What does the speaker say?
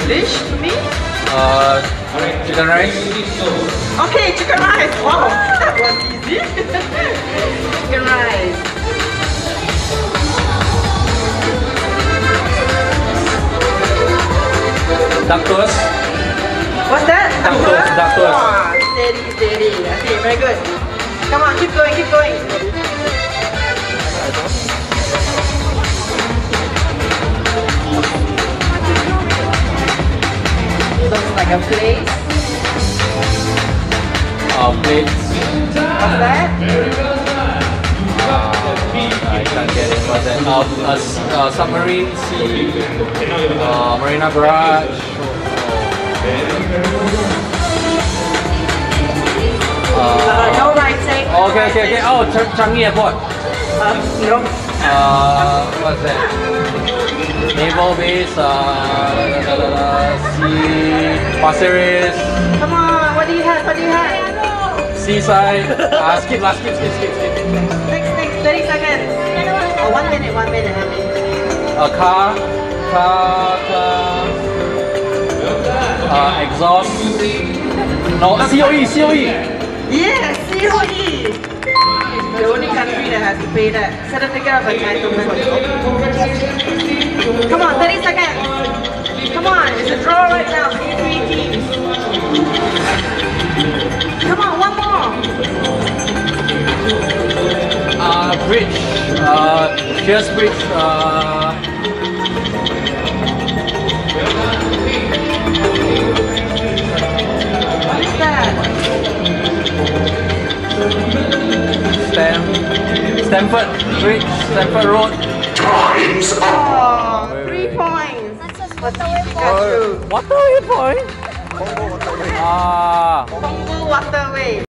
dish to me? Chicken rice. Okay, chicken rice. Wow, that was easy. Chicken rice. Duck toast. What's that? Duck toast. Duck toast. Wow, steady, steady. Okay, very good. Come on, keep going, keep going. Looks like a place. Plates. What's that? I can't get it. What's that? Submarine, sea, Marina Barrage. No writing. Okay. Oh, Changi Airport. No. What's that? Naval Base, Sea, Pasir Ris. Come on, what do you have? What do you have? Seaside. Skip. Next, 30 seconds. Oh, 1 minute, 1 minute. Car. Exhaust. No, COE. Yes, COE. The only country that has to pay that. Certificate of entitlement. Come on, 30 seconds. Come on, it's a draw right now between 3 teams. Come on, one more. Bridge. Shears Bridge. What is that? Stamford Bridge, Stamford Road. Oh, 3 points. Pikachu. What are you point? Congo Waterway.